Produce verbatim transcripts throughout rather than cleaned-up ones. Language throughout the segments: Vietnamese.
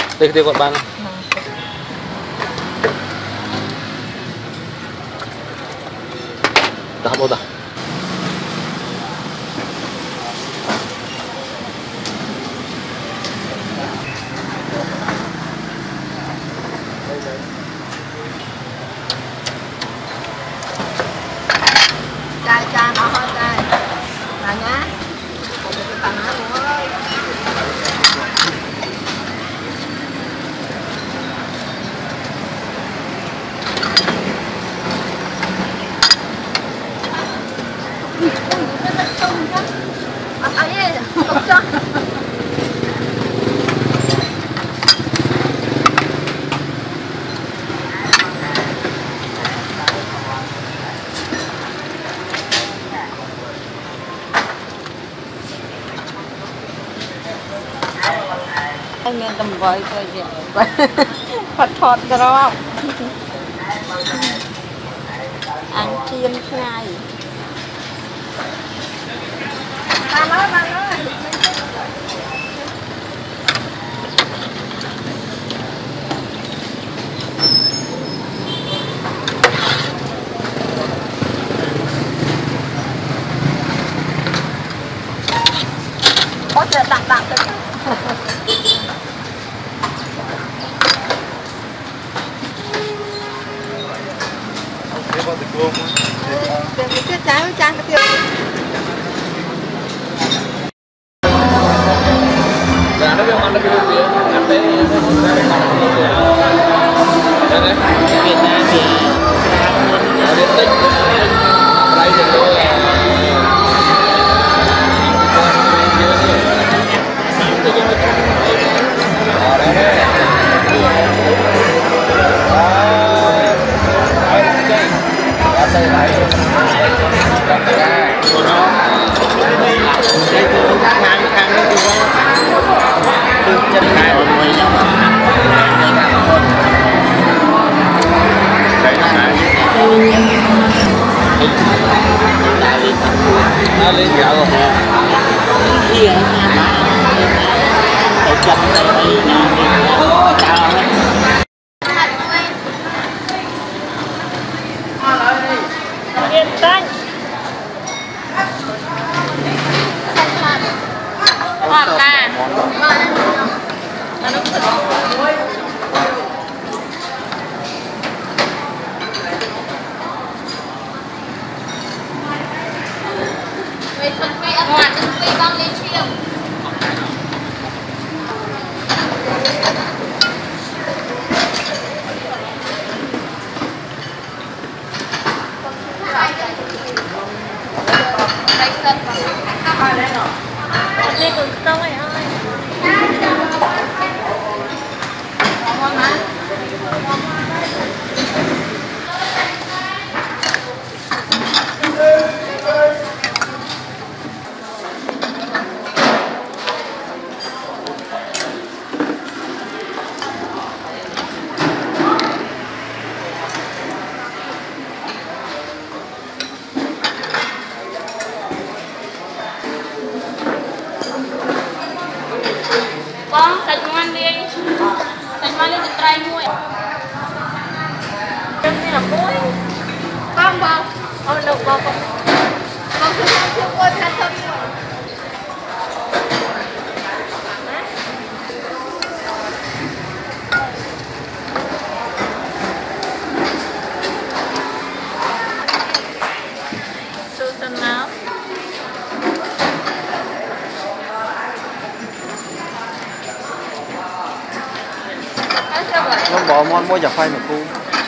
Đây đây gọi bạn. Đã bao giờ? Chai chai nó hơi chai. Là nhá. Tao nói luôn ơi. Ăn ấy, không cho. Anh nên tầm vơi thôi chị. Phật thọt cái đó không? Ăn chiên ngay. Ba nói, ba nói. Có thể đặt đặt được. Để mình cái trái với trái cái tiêu. Dạ nó ăn được cái gì? Ăn bé này nó ra cái món gì vậy? Đây đấy. Việt Nam thì ở điện tích đây thì tôi là ở đây đấy. Đây này. Đây này. Của nó. Đây tôi khang khang nó thì từ chân này rồi mới nhau mà. Đây này. Nó lên gạo rồi. Kia mà. Ở chân này đây là cao lắm. Yên tĩnh. Hoặc là nó cực. Vậy phần cây ăn hoàn đến cây băng lên chiều. Đây sân vào hai lên rồi. Đây còn sông ấy ơi. Ngon má. Con sạch ngoan đi. Sạch ngoan đi từ trai muối. Chân này là muối. Con vào. Con được vào con. Con cứ không chưa quên khăn xong rồi. Sư tân áo. Nó bỏ món mua giặt phai một khu.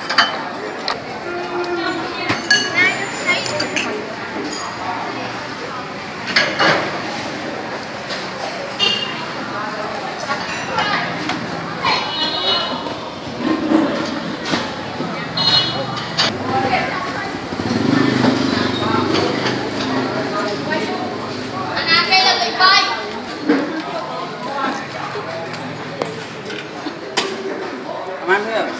Ăn thế à?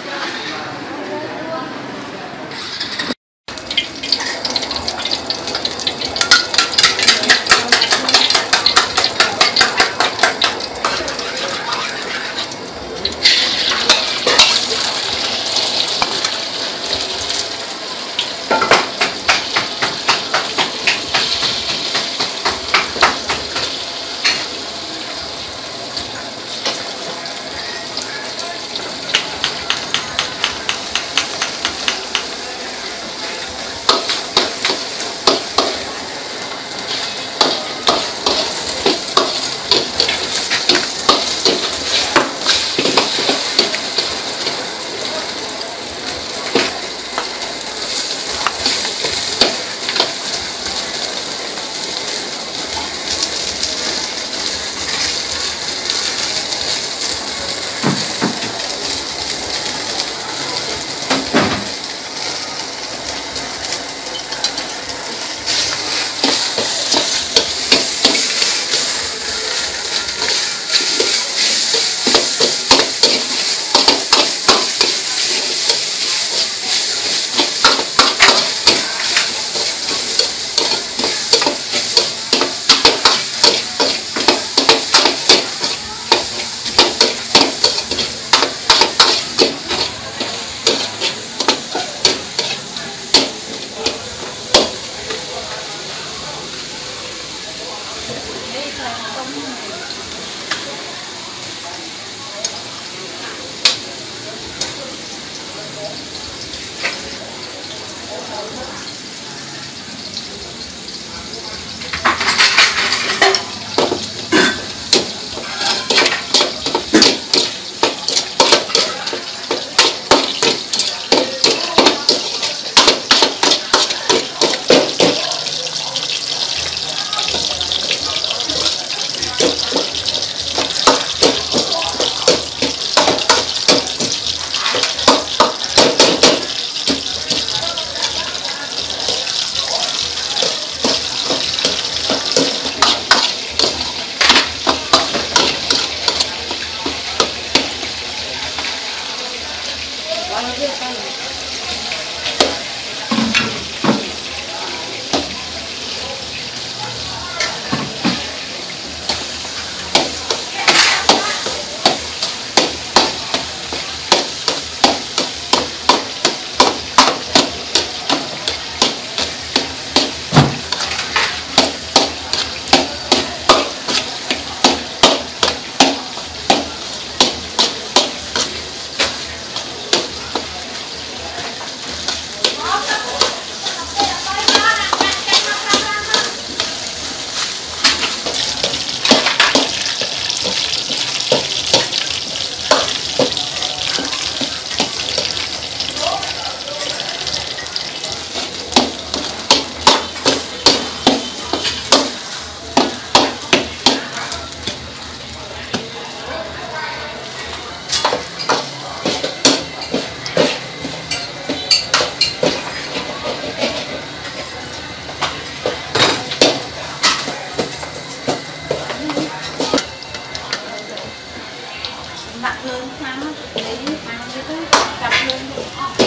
đặt lên thang á, lấy thang như thế, đặt lên rồi.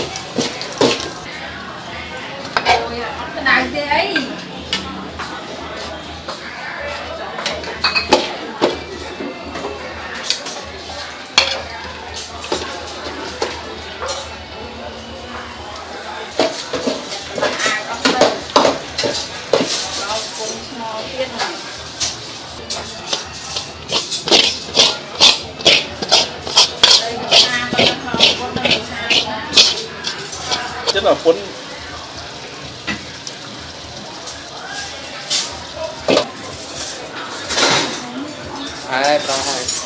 Ôi, cái này gì ấy? Ai có đây? Rau cùng small tiên này. Rất là cuốn. Hai, ba, hai.